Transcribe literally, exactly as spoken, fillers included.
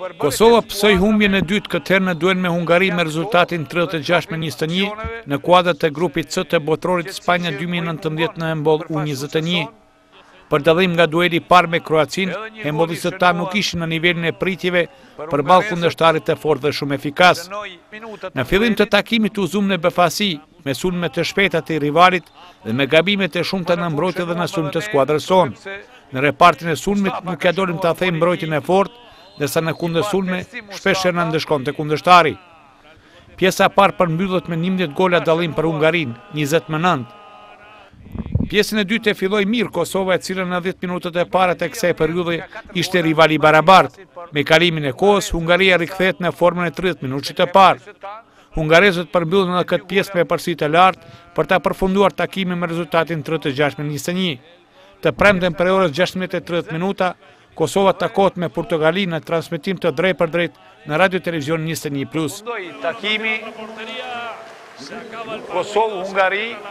Kosova pësoj humbjen e dytë këtë herë në duel me Hungari me rezultatin tridhjetë e gjashtë me njëzet e një në kuadrat e grupit C të botrorit Spanja dy mijë e nëntëmbëdhjetë në Embol U njëzet e një. Për dallim nga dueli i parë me Kroacin, hembollistët tanë nuk ishin në nivelin e pritjeve përballë kundërshtarit të fortë dhe shumë efikas. Në fillim të takimit u zum në befasi, me sulme të shpejta të rivalit dhe me gabimet e shumta në mbrojtje dhe në sulm të skuadrës sonë. Në repartin e sulmit nuk ja dolim ta thejmë mbrojtjen e fortë, ndërsa në kundër sulme shpesh na ndeshkonte kundërshtari. Pjesa e parë përmbyllet me njëmbëdhjetë gola dallim për Hungarin, njëzet me nëntë. Pjesën e dytë e filloi mirë Kosova, e cila në dhjetë minutat e para të kësaj periudhe ishte rival i barabartë. Me kalimin e kohës, Hungaria rikthehet në formën e tridhjetë minutësh të parë. Hungarezët përmbyllën edhe këtë pjesë me përsi të lartë për ta përfunduar takimin me rezultatin tridhjetë e gjashtë me njëzet e një. Të premten për orës gjashtëmbëdhjetë e tridhjetë minuta, Kosova takohet me Portogalin në transmetim të drejt për drejt në Radio Televizion njëzet e një plus. Takimi Kosovë-Hungari